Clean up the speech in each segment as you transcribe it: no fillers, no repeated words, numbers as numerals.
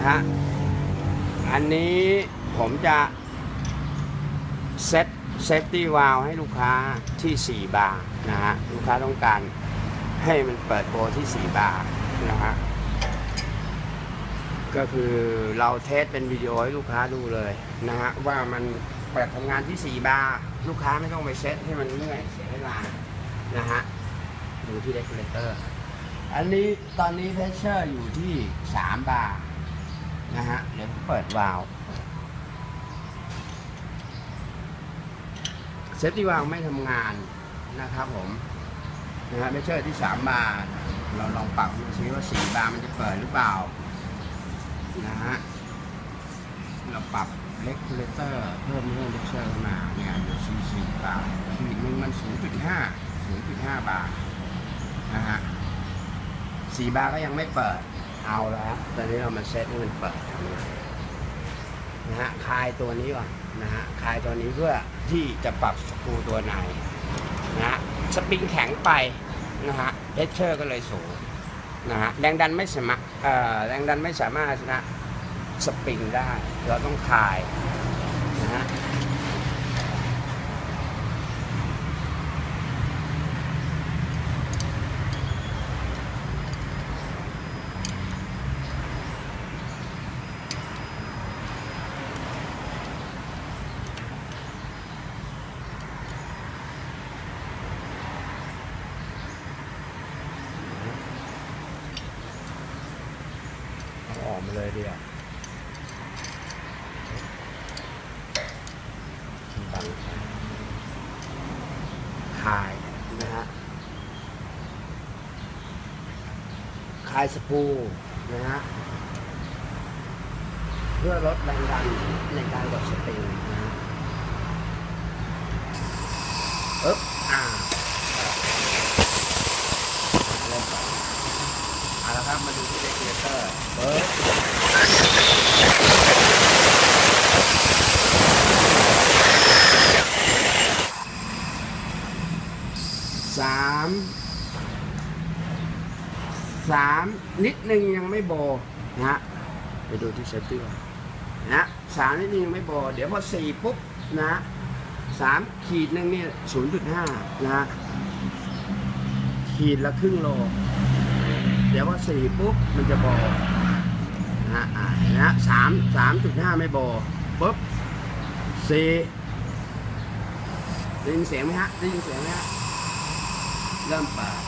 นะฮะอันนี้ผมจะเซตเซฟตี้วาล์วให้ลูกค้าที่4 บาร์นะฮะลูกค้าต้องการให้มันเปิดโบที่4 บาร์นะฮะก็คือเราเทสเป็นวิดีโอให้ลูกค้าดูเลยนะฮะว่ามันเปิดทำงานที่4 บาร์ลูกค้าไม่ต้องไปเซตให้มันเมื่อยเสียเวลานะฮะดูที่เรกูเลเตอร์อันนี้ตอนนี้เพชเชอร์อยู่ที่3 บาร์นะฮะเดี๋ยวผมเปิดวาล์วเซฟตี้วาล์วไม่ทำงานนะครับผมนะฮะเพชเชอร์ที่3 บาร์เราลองปรับดูซิว่า4 บาร์มันจะเปิดหรือเปล่านะฮะเราปรับเรกูเลเตอร์เพิ่มเพชเชอร์มาเนี่ยอยู่4 บาร์ขีดนึงมัน 0.5 บาร์นะฮะ4 บาร์ก็ยังไม่เปิดเอาแล้วตอนนี้เรามาเซตให้มันเปิดทำงานนะฮะคลายตัวนี้ก่อนนะฮะคลายตัวนี้เพื่อที่จะปรับสกรูตัวในนะฮะสปริงแข็งไปนะฮะเพชเชอร์ก็เลยสูงนะฮะแรงดันไม่สามารถชนะสปริงได้เราต้องคลายนะฮะออกมาเลยเดียวคลายนะฮะคลายสกรูนะฮะเพื่อลดแรงดันในการกดสปริงนะฮะเอาละครับมาดูที่เรกูเลเตอร์3นิดนึงยังไม่โบนะฮะไปดูที่เซฟตี้นะ3นิดนึงยังไม่โบเดี๋ยวพอ4ปุ๊บนะ3ขีดนึงเนี่ย 0.5 นะขีดละครึ่งโลเดี๋ยวพอ4ปุ๊บมันจะโบนะ3.5 ไม่โบปุ๊บ4ได้ยินเสียงไหมฮะเริ่มเปิด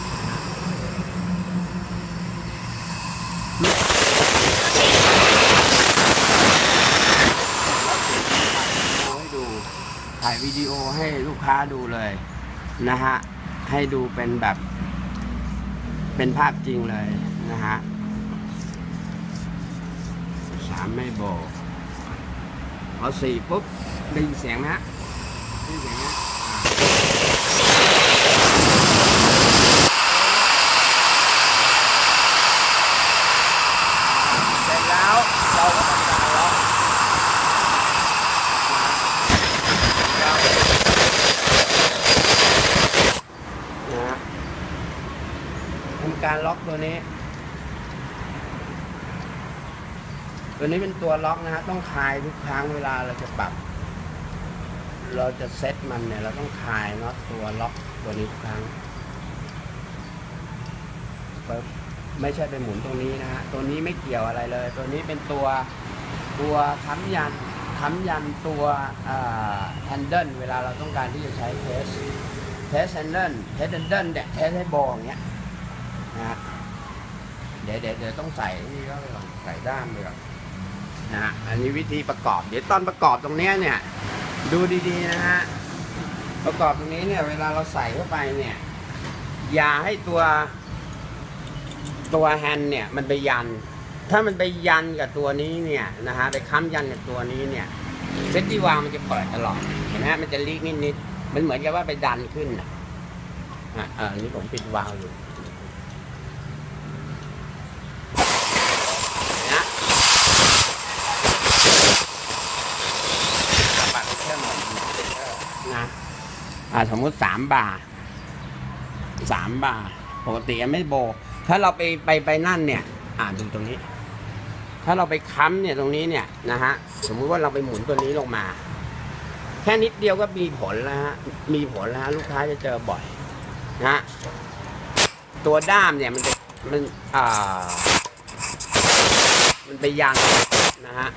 ให้ดูถ่ายวิดีโอให้ลูกค้าดูเลยนะฮะให้ดูเป็นแบบเป็นภาพจริงเลยนะฮะ3ไม่โบพอ4ปุ๊บได้ยินเสียงนะได้ยินเสียงนะเสร็จแล้วเราก็ทำการล็อกนะทำการล็อกตัวนี้เป็นตัวล็อกนะฮะต้องคลายทุกครั้งเวลาเราจะปรับเราจะเซตมันเนี่ยเราต้องคลายน็อตตัวล็อกตัวนี้ทุกครั้งไม่ใช่ไปหมุนตรงนี้นะฮะตัวนี้ไม่เกี่ยวอะไรเลยตัวนี้เป็นตัวค้ำยันตัวแฮนเดิลเวลาเราต้องการที่จะใช้เทสแฮนเดิลเนี่ยเทสให้โบอย่างเงี้ยนะฮะเดี๋ยวต้องใส่นี่ก็ใส่ด้ามเลยนะฮะอันนี้วิธีประกอบเดี๋ยวตอนประกอบตรงนี้เนี่ยดูดีๆนะฮะประกอบตรงนี้เนี่ยเวลาเราใส่เข้าไปเนี่ยอย่าให้ตัวแฮนด์เนี่ยมันไปยันถ้ามันไปยันกับตัวนี้เนี่ยนะฮะไปค้ำยันกับตัวนี้เนี่ยเซฟตี้วาล์วมันจะเปิดตลอดเห็นไหมฮะมันจะลีกนิดมันเหมือนกับว่าไปดันขึ้นนะอันนี้ผมปิดวาล์วอยู่นะสมมติ3 บาร์ปกติไม่โบถ้าเราไปนั่นเนี่ยดูตรงนี้ถ้าเราไปค้ำเนี่ยตรงนี้เนี่ยนะฮะสมมุติว่าเราไปหมุนตัวนี้ลงมา แค่นิดเดียวก็มีผลแล้วฮะมีผลแล้วฮะลูกค้าจะเจอบ่อยนะฮะตัวด้ามเนี่ยมันไปยันนะฮะ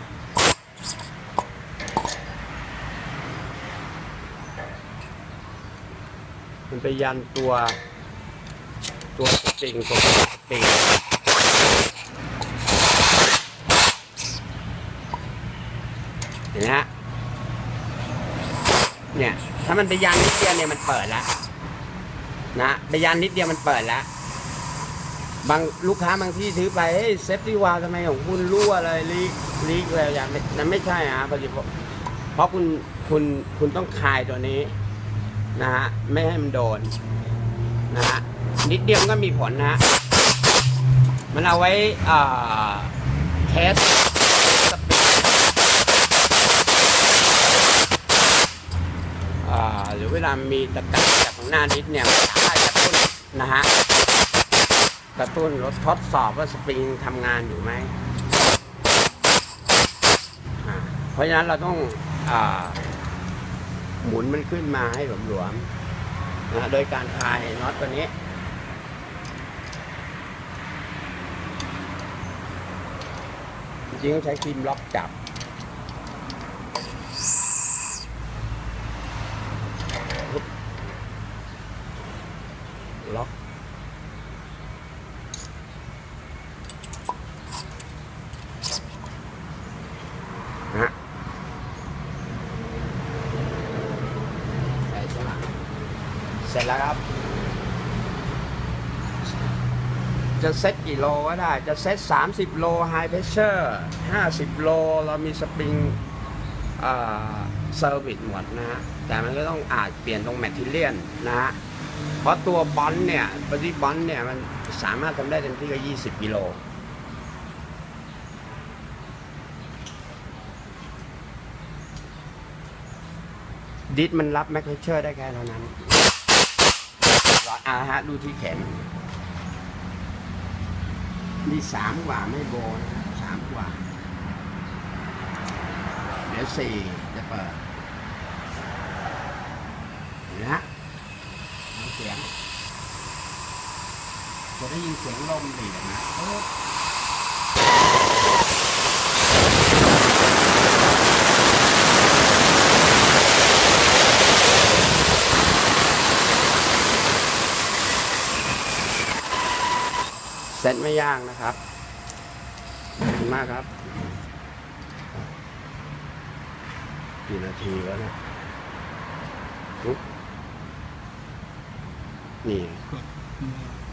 มันไปยันตัวสปริงตัวสปริงเห็นไหมฮะเนี่ยถ้ามันไปยันนิดเดียวเนี่ยมันเปิดแล้วนะไปยันนิดเดียวมันเปิดแล้วบางลูกค้าบางที่ถือไปเฮ้ยเซฟตี้วาล์วทำไมของคุณรั่วอะไรลีกอะไรอย่างนั้นไม่ใช่ฮะเพราะคุณต้องคลายตัวนี้นะฮะไม่ให้มันโดนนะฮะนิดเดียวก็มีผลนะฮะมันเอาไว้เทสสปีดหรือเวลามีตะกั่วจากข้างหน้านิดเนี่ยสามารถกระตุ้นนะฮะกระตุ้นรถทดสอบว่าสปริงทำงานอยู่ไหมเพราะฉะนั้นเราต้องหมุนมันขึ้นมาให้หลวมๆนะโดยการคลายน็อตตัวนี้จริงๆต้องใช้ครีมล็อกจับล็อกนะฮะเสร็จแล้วครับจะเซ็ตกี่โลก็ได้จะเซ็ต30 โลไฮเพรสเชอร์50 โลเรามีสปริงเซอร์วิสหมดนะฮะแต่มันก็ต้องอาจเปลี่ยนตรงแมทเทียลนะฮะเพราะตัวบอลเนี่ยบอดี้บอลเนี่ยมันสามารถทำได้เต็มที่ก็20 กิโลดิสมันรับแมคเพรสเชอร์ได้แค่เท่านั้นฮะดูที่แขนนี่3 กว่าไม่โบนะ3 กว่าเดี๋ยว4จะเปิดนะเสียงจะได้ยินเสียงลมดีนะเซ็ตไม่ยากนะครับขอบคุณมากครับกี่นาทีแล้วเนี่ยนี่